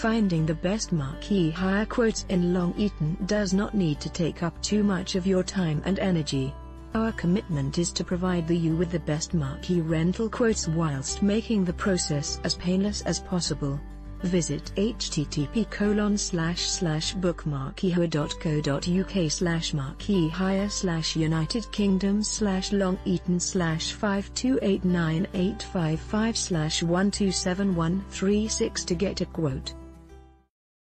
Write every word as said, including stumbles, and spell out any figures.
Finding the best Marquee hire quotes in Long Eaton does not need to take up too much of your time and energy. Our commitment is to provide you with the best Marquee rental quotes whilst making the process as painless as possible. Visit http colon slash slash bookmarquee.co.uk slash marquee hire slash United Kingdom slash Long Eaton slash five two eight nine eight five five slash one two seven one three six to get a quote.